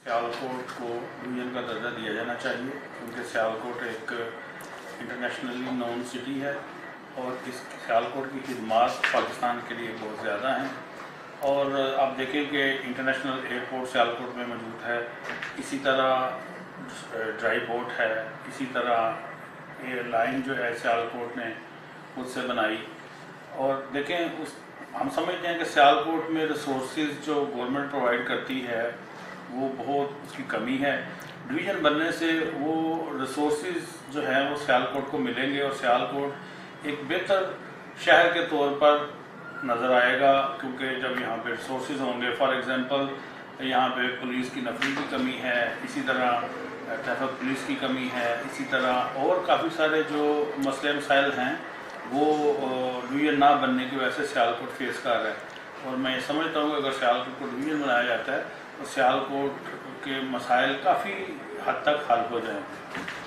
सियालकोट को डिवीज़न का दर्जा दिया जाना चाहिए क्योंकि सियालकोट एक इंटरनेशनली नोन सिटी है और इस सियालकोट की खिदमत पाकिस्तान के लिए बहुत ज़्यादा हैं। और आप देखें कि इंटरनेशनल एयरपोर्ट सियालकोट में मौजूद है, इसी तरह ड्राई पोर्ट है, इसी तरह एयरलाइन जो है सियालकोट ने खुद से बनाई। और देखें हम समझते हैं कि सियालकोट में रिसोर्सेज जो गवर्नमेंट प्रोवाइड करती है वो बहुत उसकी कमी है। डिवीज़न बनने से वो रिसोर्सेज जो हैं वो सियालकोट को मिलेंगे और सियालकोट एक बेहतर शहर के तौर पर नज़र आएगा क्योंकि जब यहाँ पे रिसोर्सेज होंगे, फॉर एग्ज़ाम्पल यहाँ पे पुलिस की नफरी की कमी है, इसी तरह ट्रैफिक पुलिस की कमी है, इसी तरह और काफ़ी सारे जो मसले मसाइल हैं वो डिवीज़न ना बनने की वजह से सियालकोट फेस कर रहा है। और मैं ये समझता हूँ कि अगर सियालकोट को डिवीज़न बनाया जाता है तो सियालकोट के मसाइल काफ़ी हद तक हल हो जाएंगे।